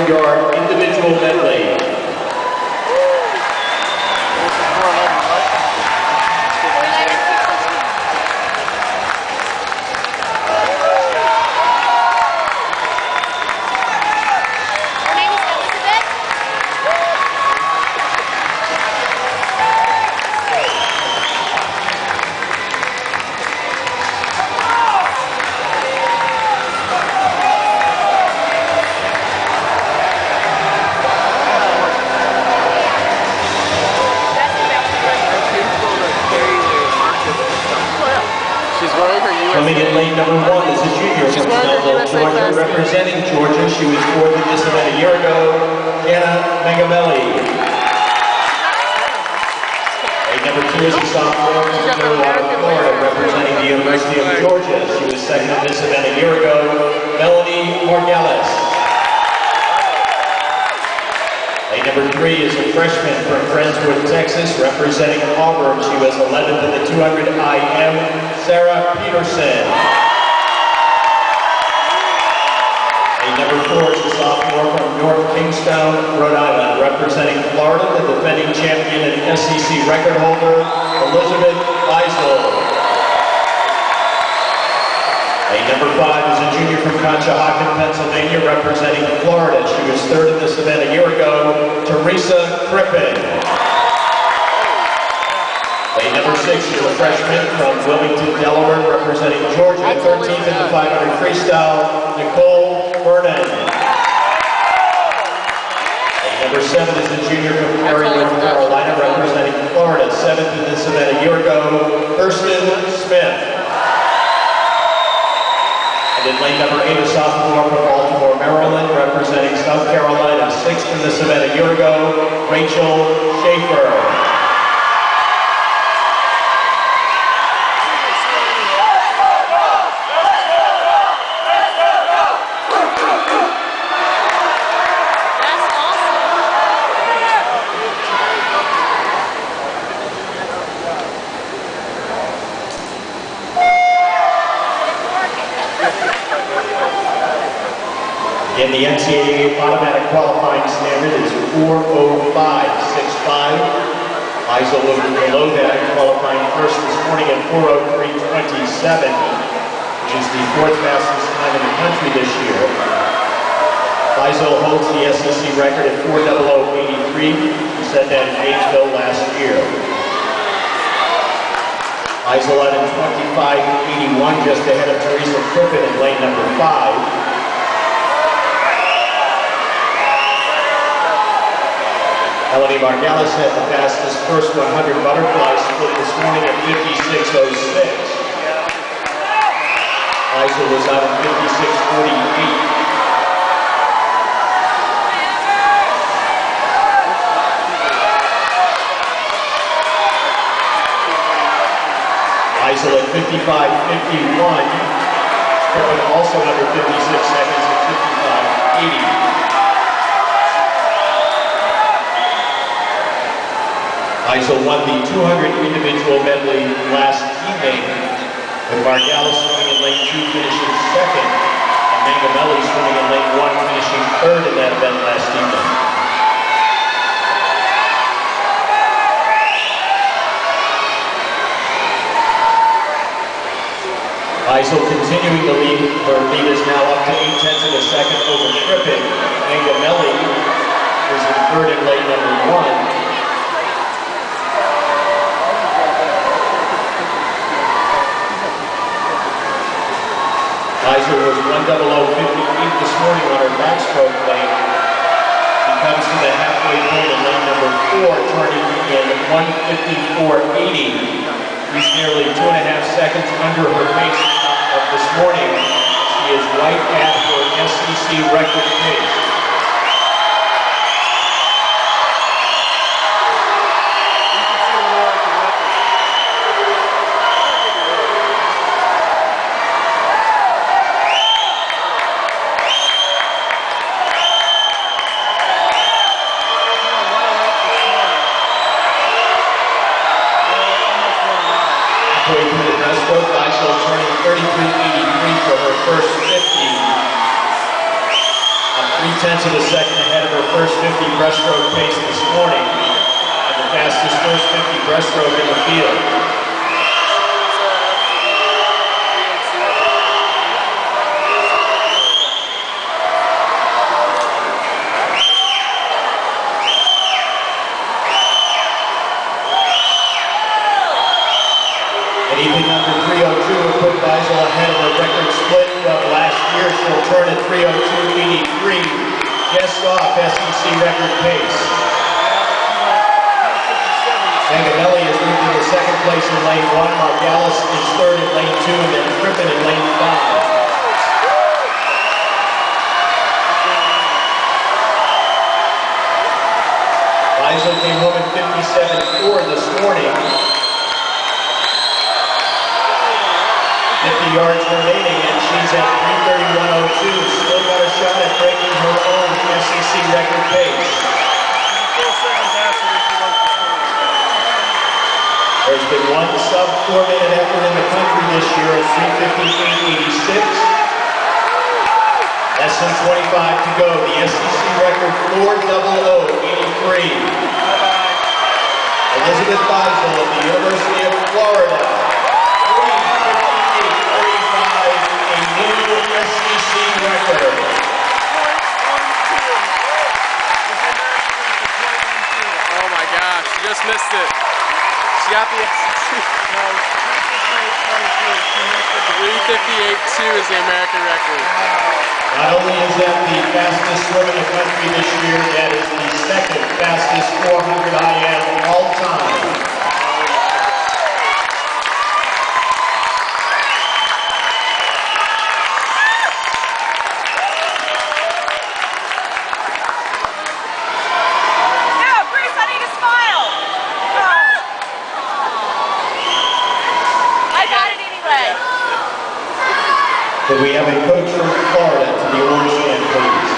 200-yard individual medley. Coming in lane number 1 is a junior from Snellville, Georgia, representing Georgia. She was fourth in this event a year ago, Anna Megamelli. Lane number 2 is a sophomore from Clearwater, Florida, representing the University of Georgia. She was second in this event a year ago, Melanie Morgales. Lane number 3 is a freshman from Friendswood, Texas, representing Auburn. She was 11th in the 200 IM, Sarah Peterson. Lane number 4 is a sophomore from North Kingstown, Rhode Island, representing Florida, the defending champion and SEC record holder, Elizabeth Beisel. Lane number 5 is a junior from Conshohocken, Pennsylvania, representing Florida. She was third in this event a year ago, Teresa Crippen. Lane number 6 is a freshman from Wilmington, Delaware, representing Georgia, 13th in the 500 freestyle, Nicole Vernon. Lane number 7 is a junior from Cary, North Carolina, representing Florida, 7th in this event a year ago, Kirsten Smith. And in lane number 8, a sophomore from Baltimore, Maryland, representing South Carolina, 6th in this event a year ago, Rachel Schaefer. And the NCAA automatic qualifying standard is 4:05.65. Beisel was below that, qualifying first this morning at 4:03.27, which is the 4th fastest time in the country this year. Beisel holds the SEC record at 4:00.83. He set that in Gainesville last year. Beisel at a 25.81, just ahead of Teresa Crippen in lane number 5. Melanie Morgales had the fastest first 100 butterfly split this morning at 56.06. Beisel was out at 56.48. Beisel at 55.51. Crippen also under 56 seconds at 55.80. Beisel won the 200 individual medley last evening, with Morgales swimming in lane 2 finishing second, and Megamelli swimming in lane 1 finishing third in that event last evening. Beisel continuing to lead. Her lead is now up to 0.8 of a second over Crippen. Megamelli is in third in lane number 1. Beisel was 1:00.58 this morning on her backstroke lane. She comes to the halfway point in lane number 4, turning in 1:54.80. She's nearly 2.5 seconds under her pace of this morning. She is right at her SEC record pace. Halfway through the breaststroke, Beisel turning 33.83 for her first 50. A 3/10 of a second ahead of her first 50 breaststroke pace this morning, and the fastest first 50 breaststroke in the field. Anything under 3:02 will put Beisel ahead of the record split of last year. She'll turn at 3:02.83, just off SEC record pace. Angabelli is moved into second place in lane 1, Margalis is third in lane 2, and then Crippen in lane 5. Beisel came home at 57.4 this morning. 50 yards remaining, and she's at 3:31.02. Still got a shot at breaking her own SEC record pace. There's been one sub-4-minute effort in the country this year at 3:58.86. Less than 25 to go. The SEC record 4:00.83. Elizabeth Beisel of the University of Florida. SEC record. Oh my gosh, she just missed it. She got the SEC. 3:58.2 is the American record. Not only is that the fastest swim in the country this year, that is the second fastest 400 IM all time. Could we have a coach from Florida to the orange hand, please?